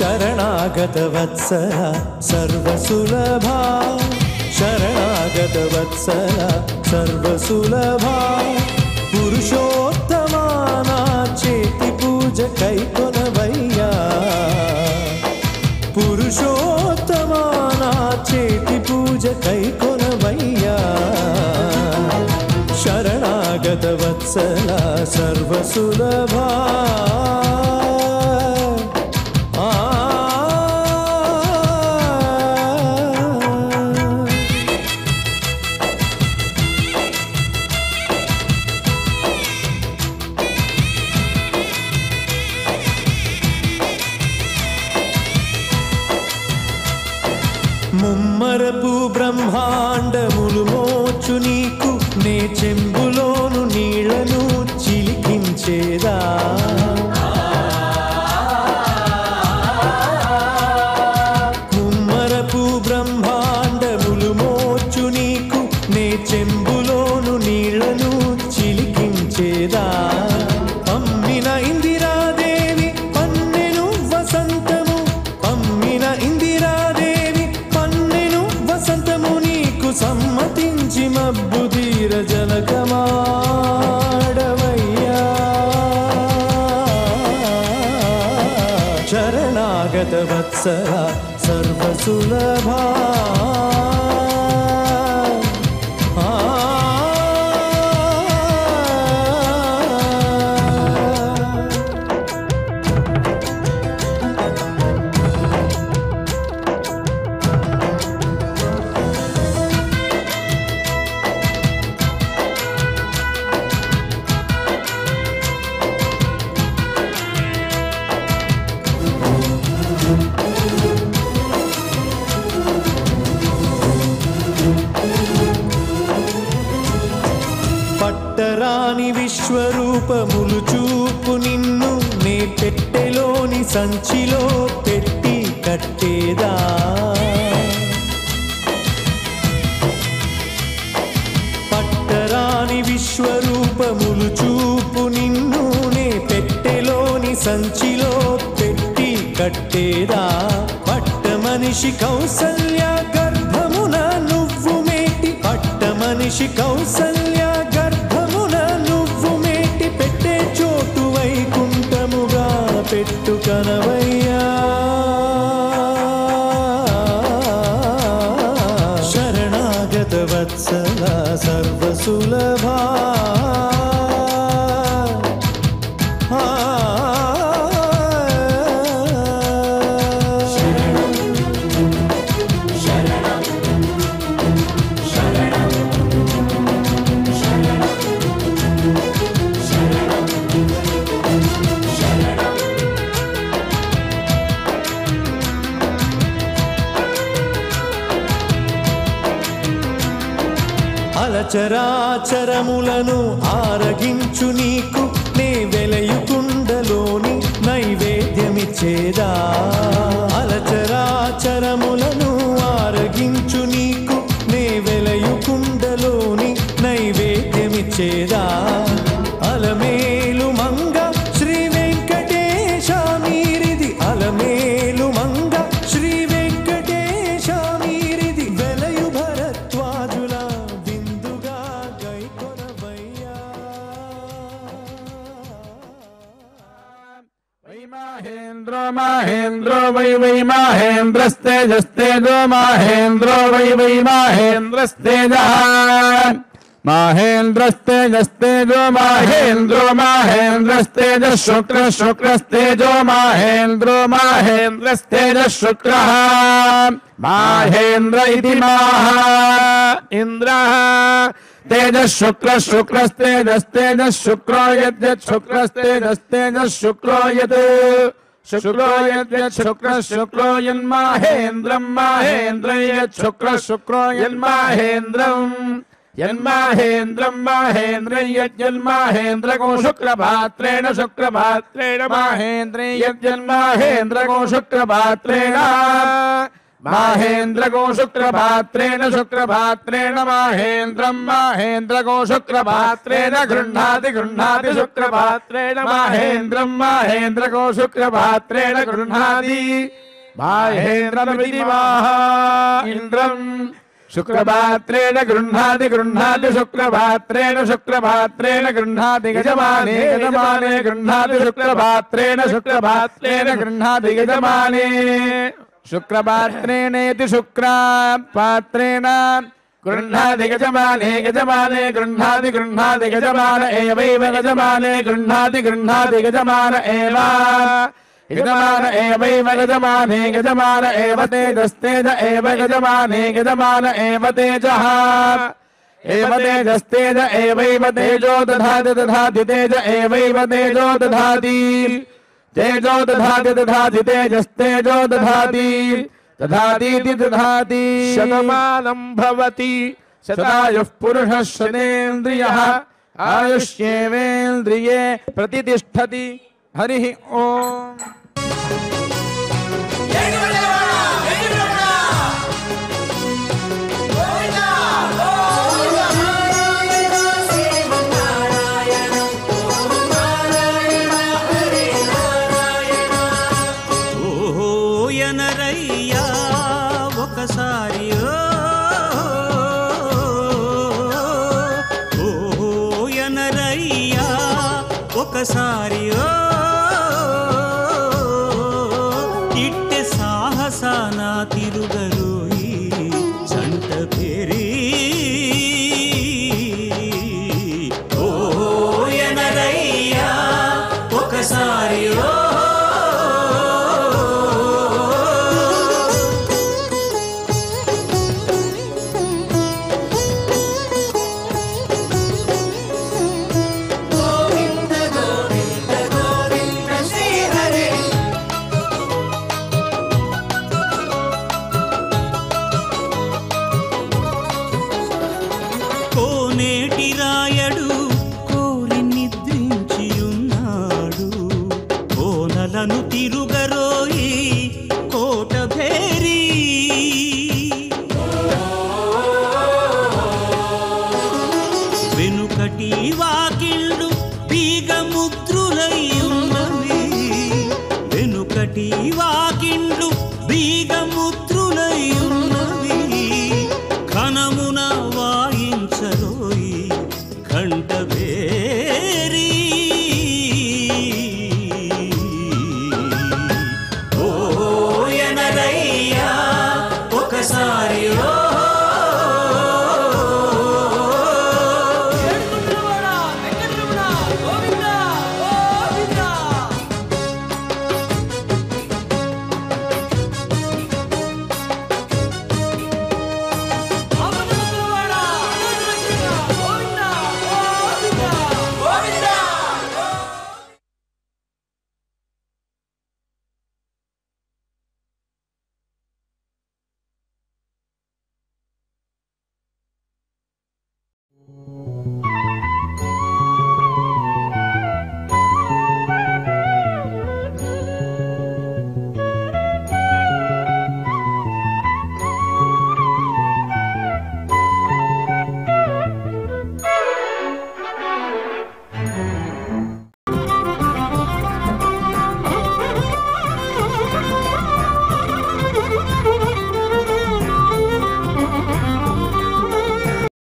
शरणागत वत्सला सर्वसुलभा शरणागत वत्सला सर्वसुलभा पुरुषोत्तमा ना चेति पूज कैकोनवैया पुरुषोत्तमा ना चेति पूज कैकोनवैया शरणागत वत्सला सर्वसुलभा ముమ్మరపు బ్రహ్మాండములు మోచు నీకు నే చెంబులోను నీళ్లను చిలికించేదా ముమ్మరపు బ్రహ్మాండములు మోచు నీకు నే చెంబులోను నీళ్లను చిలికించేదా అమ్మిన ఇందిరాదేవి పన్నెను వసంతము అమ్మిన ఇందిరాదేవి వసంతము నీకు సమ్మతించి మబ్బుదీర జలకమాడవయ్యా శరణాగత వత్సల సర్వసులభా పట్టరాని విశ్వరూపములు చూపు నిన్ను నే పెట్టెలోని సంచిలో పెట్టి కట్టేదా పట్టరాని విశ్వరూపములు చూపు నిన్ను నే పెట్టెలోని సంచిలో పెట్టి కట్టేదా పట్ట మనిషి కౌసల్య గర్భమున నువ్వు మేటి పట్ట మనిషి కౌసల్య గర్భమున నువ్వు మేటి పెట్టే చోటు వైకుంఠముగా పెట్టు కనవయ్యా శరణాగత వత్సల సర్వసులభా అలచరాచరములను ఆరగించు నీకు నే వెలయుకుండలోని నైవేద్యమిచ్చేదా అలచరాచరములను ఆరగించు నీకు నే వెలయుకుండలోని నైవేద్యమిచ్చేదా అలమేలు మంగ శ్రీ వెంకటేశ మీరిది అలమేలు మంగ శ్రీ వెంకటేశ మీరిది వెలయు భరద్వాజుల విందుగా గైకొనవయ్యా వై మహేంద్రో మహేంద్రో వై వై మహేంద్రస్తేజస్తేజో మహేంద్రో వై వై మహేంద్రస్తేజః మహేంద్రస్తేజస్తేజో మహేంద్రో మహేంద్రస్తేజ శుక్ర శుక్రస్తేజో మహేంద్రో మహేంద్రస్తేజ శుక్రః మహేంద్ర ఇతి మహా ఇంద్రః तेज शुक्र शुक्रस्तेजस्तेज शुक्रो यद् शुक्रस्तेजस्तेज शुक्रो यद् शुक्रो यद् शुक्र शुक्रो यन्महेन्द्रं महेन्द्र यद् शुक्र शुक्रो यन्महेन्द्रं यन्महेन्द्रं महेन्द्र यद्यन्महेन्द्र को शुक्रभात्रेण शुक्रभात्रेण महेन्द्र यद्यन्महेन्द्र को शुक्रभात्रेण माहेन्द्रको शुक्रभात्रेण शुक्रभात्रेण माहेन्द्रं माहेन्द्रको शुक्रभात्रेण गृह्णाति गृह्णाति शुक्रभात्रेण माहेन्द्रं माहेन्द्रको शुक्रभात्रेण गृह्णाति माहेन्द्रमिति इन्द्रम् शुक्रभात्रेण गृह्णाति गृह्णाति शुक्रभात्रेण शुक्रभात्रेण गृह्णाति गजमाने गजमाने गृह्णाति शुक्रभात्रेण शुक्रभात्रेण गृह्णाति गजमाने शुक्रभात्रेणेति शुक्रपात्रेण गृह्णाति गजमाने गजमाने गृह्णाति गृह्णाति गजमान एवैव गजमाने गृह्णाति गृह्णाति गजमान एव गजमान एवैव गजमाने गजमान एव तेजस्तेज एव गजमाने गजमान एव तेजः एव तेजस्तेज एवैव तेजो दधाति दधाति तेज एवैव तेजो दधाति तेजो दधाति दधाति तेजस्तेजो दधाति दधातीति दधाति शतमानं भवति शतायुः पुरुषः शतेन्द्रियः आयुष्येवेन्द्रिये प्रतितिष्ठति हरिः ओम् ఒకసారి ఇట్టె సాహసాన తిరుగరోయి సంట పేరి ఓ ఎనరయ్యా ఒకసారి వాకిండ్లు బీగముద్రు